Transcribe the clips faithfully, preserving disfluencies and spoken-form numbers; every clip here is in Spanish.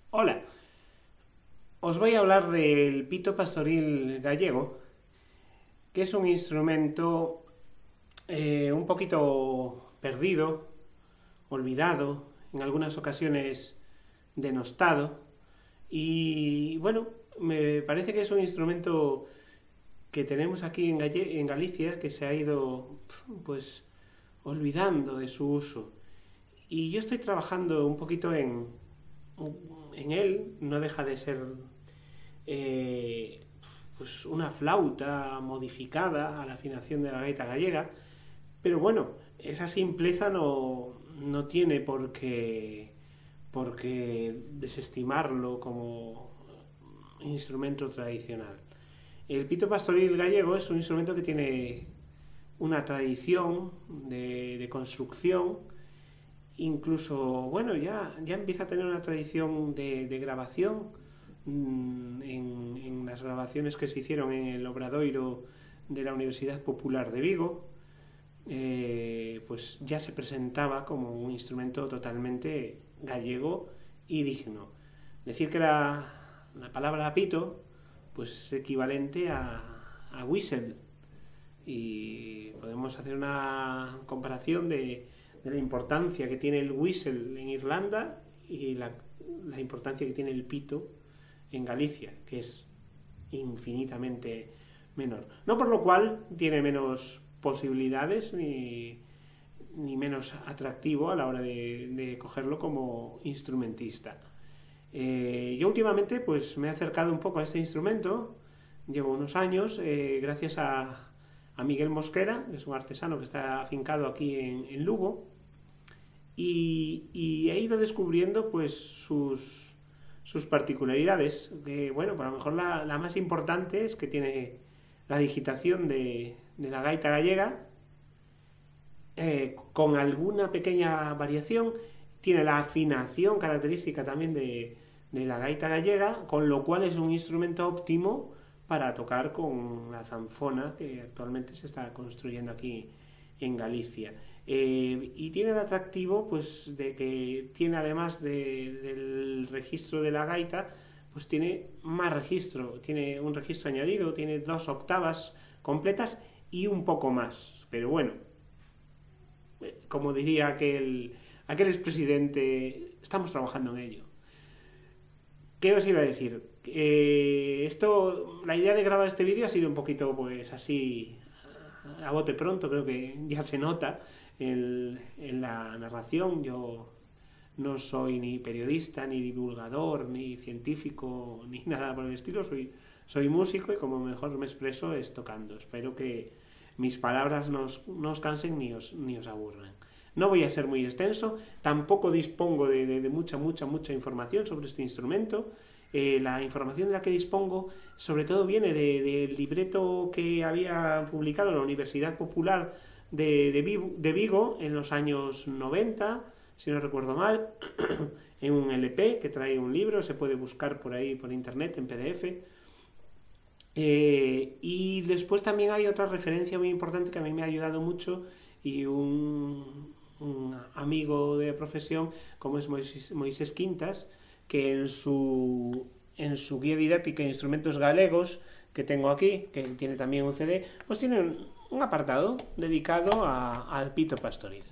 Hola, os voy a hablar del pito pastoril gallego, que es un instrumento eh, un poquito perdido, olvidado, en algunas ocasiones denostado, y bueno, me parece que es un instrumento que tenemos aquí en, Galle en Galicia que se ha ido pues olvidando de su uso. Y yo estoy trabajando un poquito en, en él, no deja de ser eh, pues una flauta modificada a la afinación de la gaita gallega, pero bueno, esa simpleza no, no tiene por qué, por qué desestimarlo como instrumento tradicional. El pito pastoril gallego es un instrumento que tiene una tradición de, de construcción, incluso, bueno, ya, ya empieza a tener una tradición de, de grabación mmm, en, en las grabaciones que se hicieron en el Obradoiro de la Universidad Popular de Vigo, eh, pues ya se presentaba como un instrumento totalmente gallego y digno. Decir que la, la palabra pito pues es equivalente a, a whistle, y podemos hacer una comparación de, de la importancia que tiene el whistle en Irlanda y la, la importancia que tiene el pito en Galicia, que es infinitamente menor. No por lo cual tiene menos posibilidades ni, ni menos atractivo a la hora de, de cogerlo como instrumentista. Eh, yo últimamente pues me he acercado un poco a este instrumento, llevo unos años, eh, gracias a, a Miguel Mosquera, que es un artesano que está afincado aquí en, en Lugo, y, y, he ido descubriendo pues sus, sus particularidades, que bueno, pues a lo mejor la, la, más importante es que tiene la digitación de, de la gaita gallega, eh, con alguna pequeña variación, tiene la afinación característica también de, de la gaita gallega, con lo cual es un instrumento óptimo para tocar con la zanfona que actualmente se está construyendo aquí en Galicia. Eh, y tiene el atractivo pues de que tiene, además de, del registro de la gaita, pues tiene más registro, tiene un registro añadido, tiene dos octavas completas y un poco más. Pero bueno, como diría aquel, aquel expresidente, estamos trabajando en ello. ¿Qué os iba a decir? Eh, esto, la idea de grabar este vídeo ha sido un poquito, pues así, a bote pronto, creo que ya se nota en, en la narración. Yo no soy ni periodista, ni divulgador, ni científico, ni nada por el estilo. Soy, soy músico y como mejor me expreso es tocando. Espero que mis palabras no os, no os cansen ni os, ni os aburran. No voy a ser muy extenso, tampoco dispongo de, de, de mucha, mucha, mucha información sobre este instrumento. Eh, la información de la que dispongo sobre todo viene del de, de libreto que había publicado la Universidad Popular de, de, Vigo, de Vigo en los años noventa, si no recuerdo mal, en un L P que trae un libro, se puede buscar por ahí por internet en P D F. Eh, y después también hay otra referencia muy importante que a mí me ha ayudado mucho, y un, un amigo de profesión como es Moisés, Moisés Quintas, que en su, en su guía didáctica de instrumentos galegos que tengo aquí, que tiene también un C D, pues tiene un, un apartado dedicado a, al pito pastoril.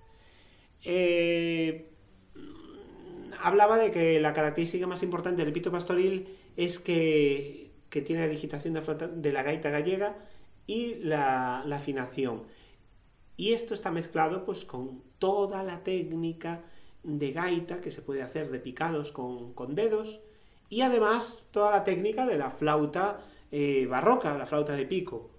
Eh, hablaba de que la característica más importante del pito pastoril es que, que tiene la digitación de, flauta, de la gaita gallega y la, la afinación. Y esto está mezclado pues con toda la técnica de gaita que se puede hacer de picados con, con dedos, y además toda la técnica de la flauta eh, barroca, la flauta de pico.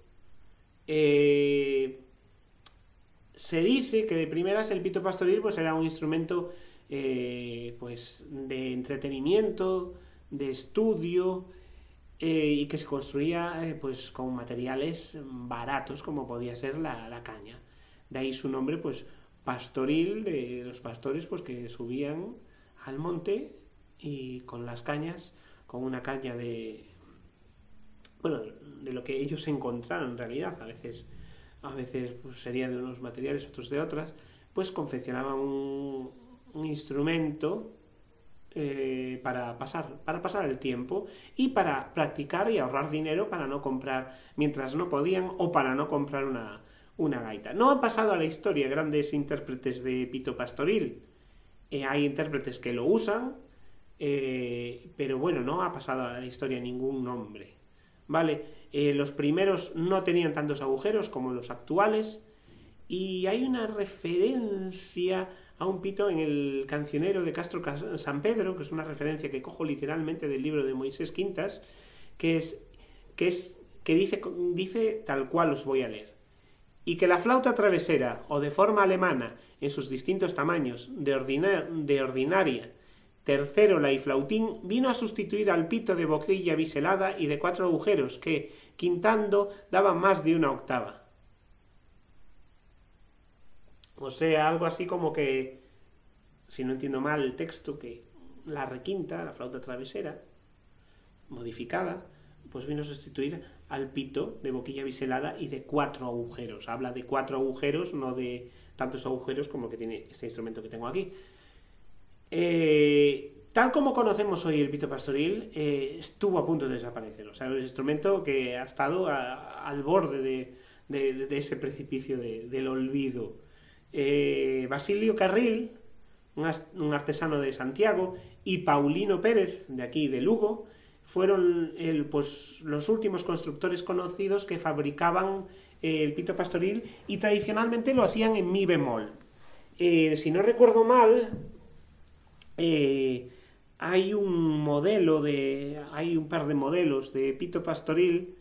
Eh, se dice que de primeras el pito pastoril pues era un instrumento eh, pues de entretenimiento, de estudio, eh, y que se construía eh, pues con materiales baratos como podía ser la, la caña. De ahí su nombre, pues pastoril, de los pastores pues que subían al monte y con las cañas, con una caña de, bueno, de lo que ellos encontraron en realidad, a veces, a veces pues sería de unos materiales, otros de otras, pues confeccionaban un, un instrumento eh, eh, para, pasar, para pasar el tiempo y para practicar y ahorrar dinero para no comprar mientras no podían o para no comprar una, una gaita. No han pasado a la historia grandes intérpretes de pito pastoril. Eh, hay intérpretes que lo usan, eh, pero bueno, no ha pasado a la historia ningún nombre. ¿Vale? Eh, los primeros no tenían tantos agujeros como los actuales, y hay una referencia a un pito en el cancionero de Castro San Pedro, que es una referencia que cojo literalmente del libro de Moisés Quintas, que es que, es, que dice, dice tal cual os voy a leer. Y que la flauta travesera, o de forma alemana, en sus distintos tamaños, de, ordina, de ordinaria, tercérola y flautín, vino a sustituir al pito de boquilla biselada y de cuatro agujeros, que, quintando, daban más de una octava. O sea, algo así como que, si no entiendo mal el texto, que la requinta, la flauta travesera, modificada, pues vino a sustituir al pito de boquilla biselada y de cuatro agujeros. Habla de cuatro agujeros, no de tantos agujeros como que tiene este instrumento que tengo aquí. Eh, tal como conocemos hoy el pito pastoril, eh, estuvo a punto de desaparecer. O sea, es un instrumento que ha estado a, al borde de, de, de ese precipicio de, del olvido. Eh, Basilio Carril, un artesano de Santiago, y Paulino Pérez, de aquí de Lugo, fueron el, pues, los últimos constructores conocidos que fabricaban eh, el pito pastoril, y tradicionalmente lo hacían en mi bemol. Eh, si no recuerdo mal, eh, hay un modelo de, hay un par de modelos de pito pastoril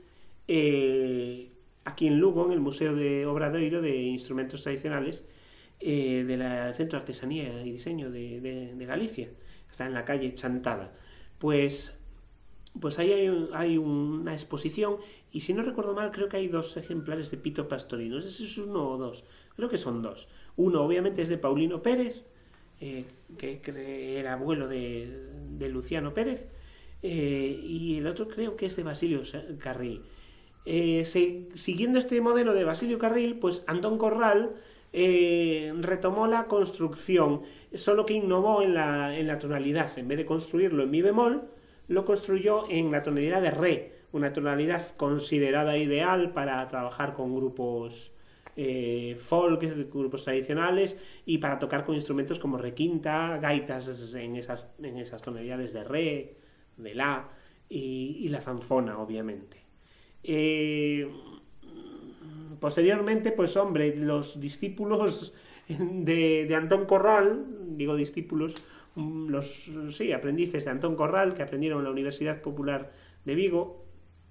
eh, aquí en Lugo, en el Museo de Obradoiro de Instrumentos Tradicionales, eh, del Centro de Artesanía y Diseño de, de, de Galicia. Está en la calle Chantada. Pues, pues ahí hay, hay una exposición, y si no recuerdo mal, creo que hay dos ejemplares de pito pastoril. No sé si es uno o dos, creo que son dos. Uno obviamente es de Paulino Pérez, eh, que, que era abuelo de, de Luciano Pérez, eh, y el otro creo que es de Basilio Carril. Eh, se, siguiendo este modelo de Basilio Carril, pues Antón Corral eh, retomó la construcción, solo que innovó en la, en la tonalidad. En vez de construirlo en mi bemol, lo construyó en la tonalidad de re, una tonalidad considerada ideal para trabajar con grupos eh, folk, grupos tradicionales, y para tocar con instrumentos como requinta, gaitas en esas, en esas tonalidades de re, de la, y, y la zanfona, obviamente. Eh, posteriormente, pues hombre, los discípulos de, de Antón Corral, digo discípulos, los sí, aprendices de Antón Corral, que aprendieron en la Universidad Popular de Vigo,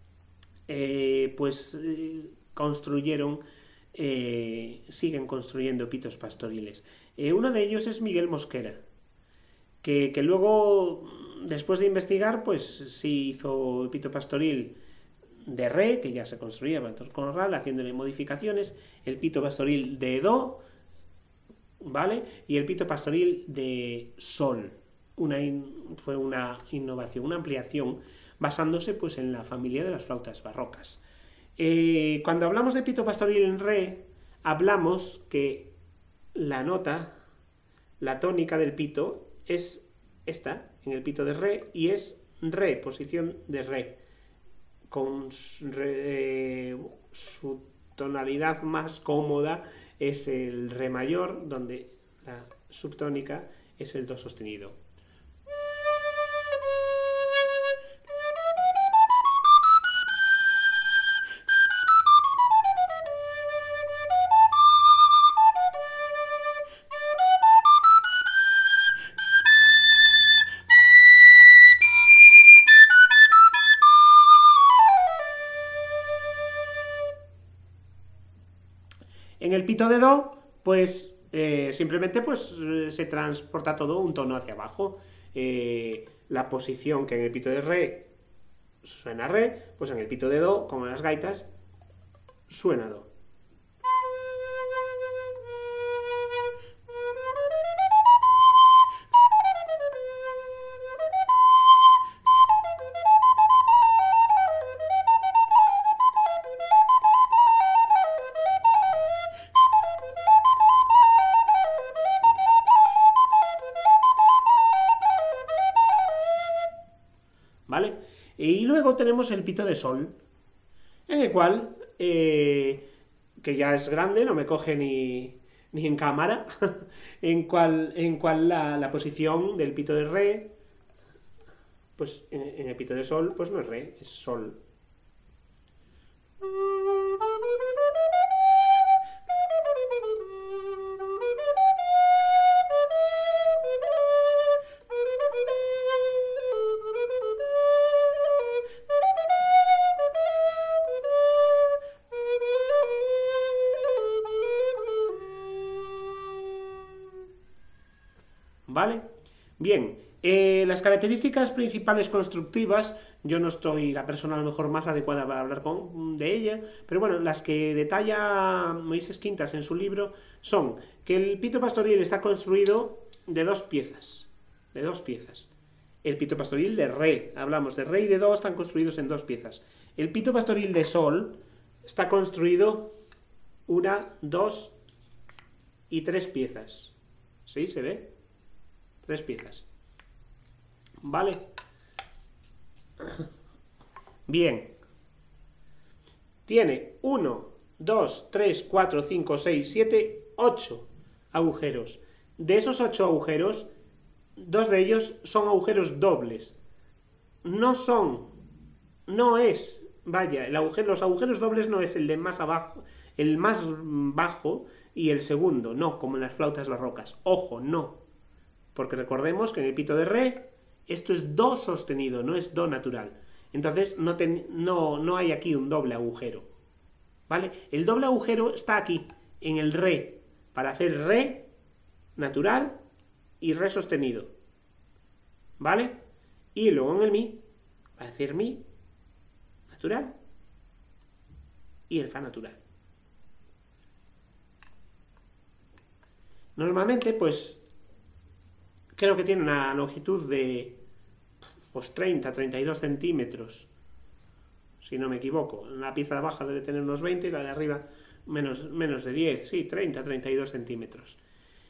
eh, pues eh, construyeron, eh, siguen construyendo pitos pastoriles. Eh, uno de ellos es Miguel Mosquera, que, que luego, después de investigar, pues sí hizo el pito pastoril de re, que ya se construía para Antón Corral, haciéndole modificaciones, el pito pastoril de do, ¿vale? Y el pito pastoril de sol. Una in, fue una innovación, una ampliación, basándose pues en la familia de las flautas barrocas. Eh, cuando hablamos de pito pastoril en re, hablamos que la nota, la tónica del pito, es esta, en el pito de re, y es re, posición de re, con re, eh, su tonalidad más cómoda es el re mayor, donde la subtónica es el do sostenido. En el pito de do, pues eh, simplemente pues, se transporta todo un tono hacia abajo. Eh, la posición que en el pito de re suena re, pues en el pito de do, como en las gaitas, suena do. ¿vale? Y luego tenemos el pito de sol, en el cual, eh, que ya es grande, no me coge ni, ni en cámara, en cual, en cual la, la posición del pito de re, pues en, en el pito de sol, pues no es re, es sol. ¿Vale? Bien, eh, las características principales constructivas, yo no estoy la persona a lo mejor más adecuada para hablar con, de ella, pero bueno, las que detalla Moisés Quintas en su libro son que el pito pastoril está construido de dos piezas, de dos piezas. El pito pastoril de re, hablamos de re y de do, están construidos en dos piezas. El pito pastoril de sol está construido una, dos y tres piezas. ¿Sí? ¿Se ve? Tres piezas. ¿Vale? Bien. Tiene uno, dos, tres, cuatro, cinco, seis, siete, ocho agujeros. De esos ocho agujeros, dos de ellos son agujeros dobles. No son, no es, vaya, el agujero, los agujeros dobles no es el de más abajo, el más bajo y el segundo, no, como en las flautas barrocas. Ojo, no. Porque recordemos que en el pito de re, esto es do sostenido, no es do natural. Entonces no, ten, no, no hay aquí un doble agujero. ¿Vale? El doble agujero está aquí, en el re, para hacer re natural y re sostenido. ¿Vale? Y luego en el mi, para hacer mi natural y el fa natural. Normalmente, pues, creo que tiene una longitud de pues treinta, treinta y dos centímetros, si no me equivoco. La pieza baja debe tener unos veinte y la de arriba menos, menos de diez, sí, treinta, treinta y dos centímetros.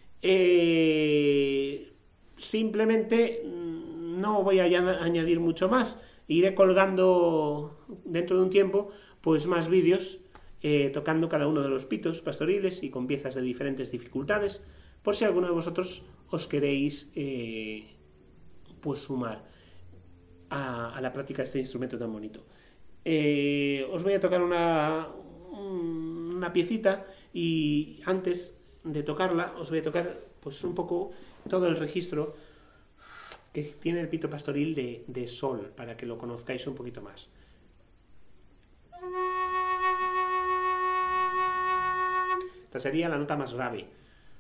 Eh, simplemente no voy a añadir mucho más. Iré colgando dentro de un tiempo pues más vídeos eh, tocando cada uno de los pitos pastoriles y con piezas de diferentes dificultades, por si alguno de vosotros os queréis eh, pues sumar a, a la práctica de este instrumento tan bonito. Eh, os voy a tocar una, una piecita y antes de tocarla os voy a tocar pues un poco todo el registro que tiene el pito pastoril de, de sol, para que lo conozcáis un poquito más. Esta sería la nota más grave.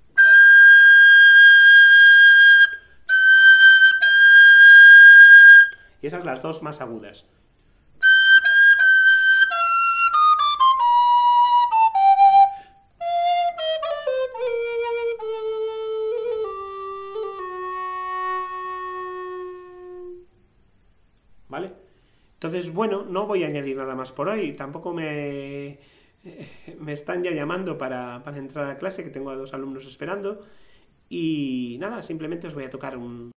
Y esas las dos más agudas. ¿Vale? Entonces, bueno, no voy a añadir nada más por hoy. Tampoco me, me están ya llamando para, para entrar a clase, que tengo a dos alumnos esperando. Y nada, simplemente os voy a tocar un...